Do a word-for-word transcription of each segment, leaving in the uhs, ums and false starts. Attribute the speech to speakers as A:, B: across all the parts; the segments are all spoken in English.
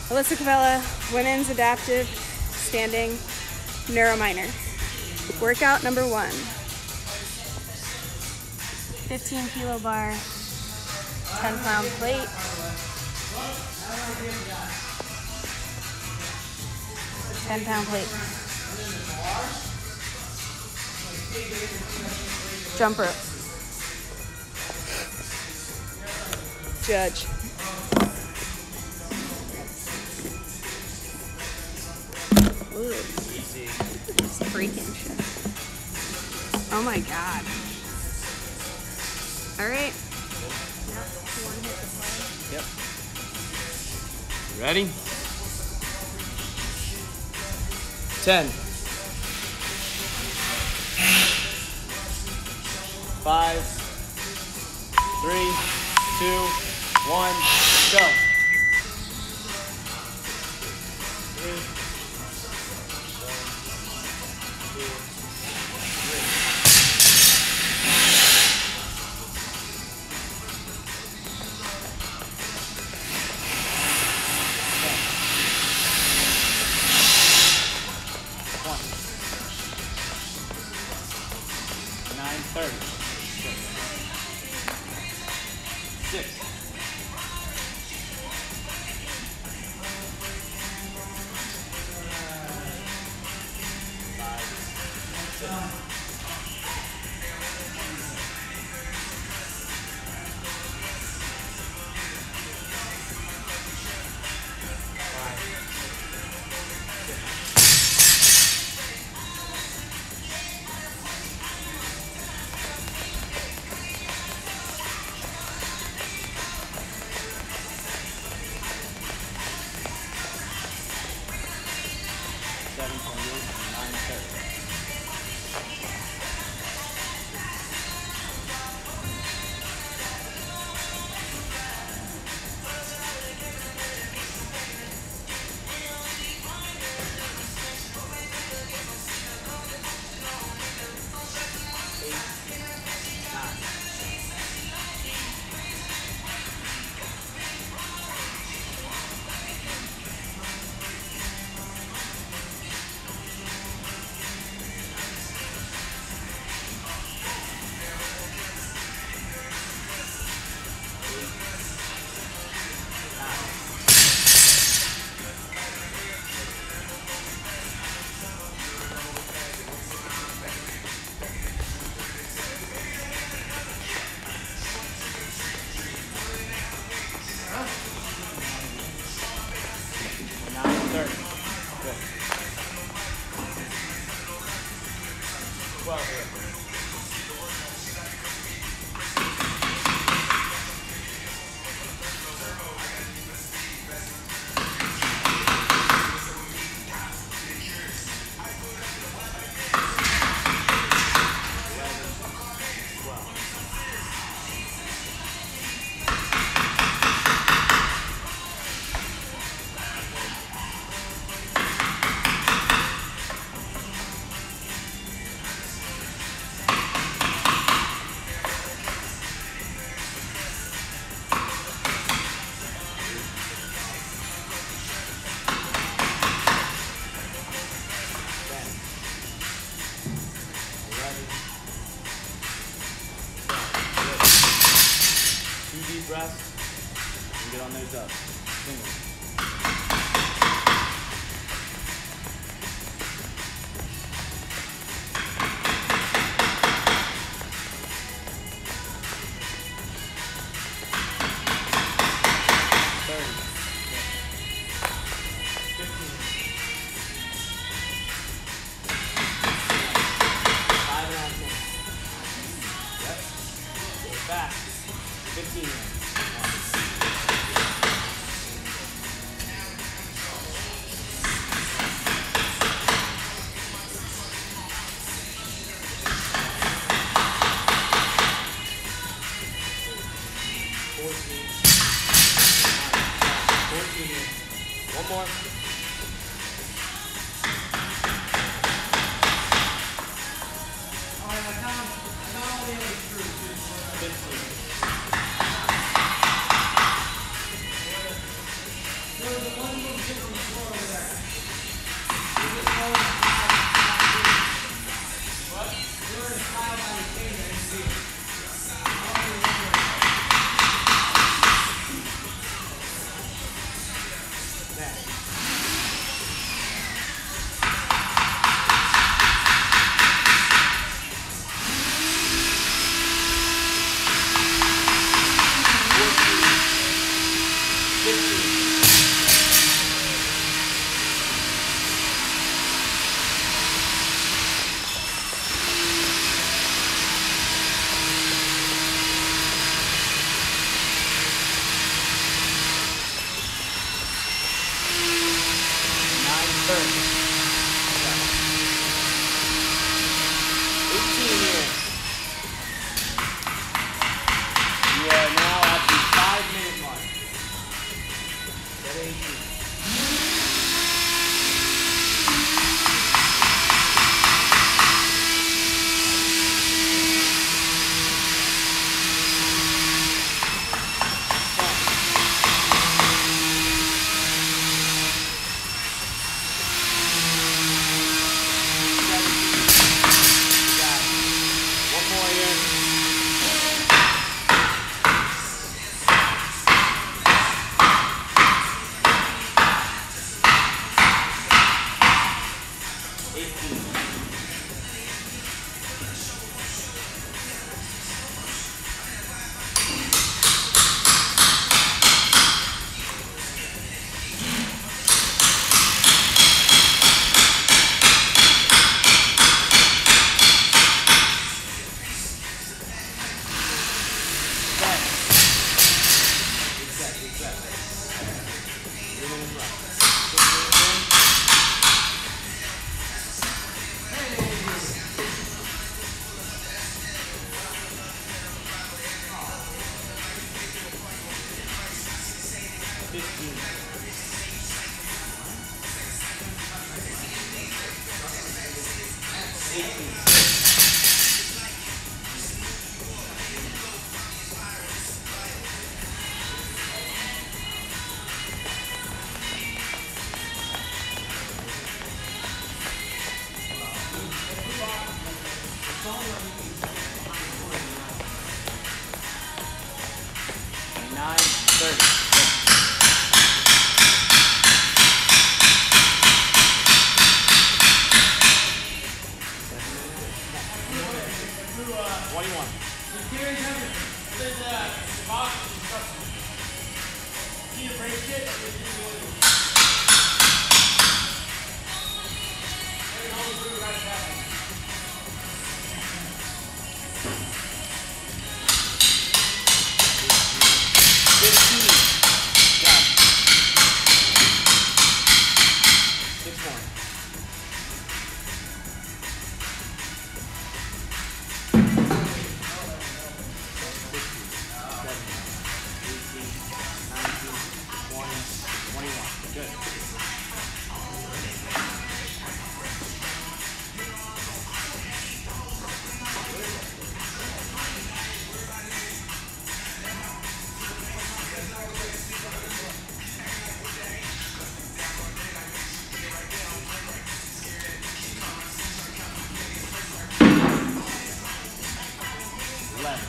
A: Alyssa Cavella, Women's Adaptive Standing Neuro Minor. Workout number one. fifteen kilo bar, ten pound plate. ten pound plate. Jump rope. Judge. Ooh. It's freaking shit. Oh my god. Alright.
B: Yep. Ready? ten. Five. Three. Two. One. Go. Three. nine thirty. Six. Five. Seven. Seven twenty-eight, nine thirty. twelve here. Deep breaths and get on those up. Single. thirty. fifteen. Five and a half minutes. Yep. Go back. fifteen. fourteen. fourteen. One more.
C: All right, I got, I got all the other screws.
B: fifteen.
C: There was a one little
B: thirty. eighteen here. You are now at the five minute mark. Set eighteen. Nine thirty. Twenty-one. Fifteen. Got it. Six more. Good. eleven.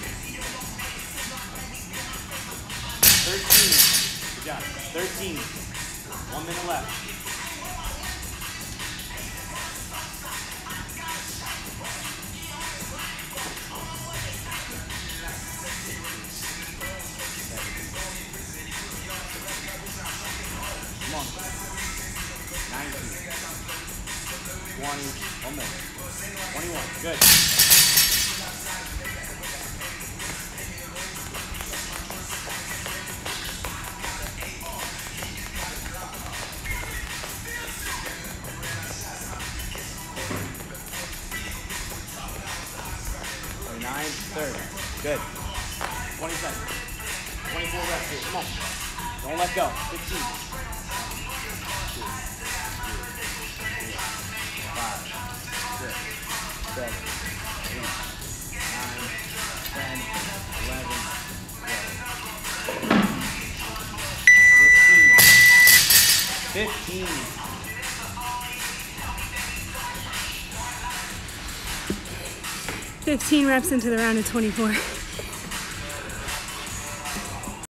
B: thirteen. Good job. thirteen. One minute left. Come on. nineteen. twenty. One more. twenty-one. Good. Nine, thirty. Good. twenty seconds. twenty-four reps here. Come on. Don't let go. fifteen. two, three, five, six, seven, eight, nine, ten, eleven, twelve. fifteen. fifteen.
A: fifteen reps into the round of twenty-four.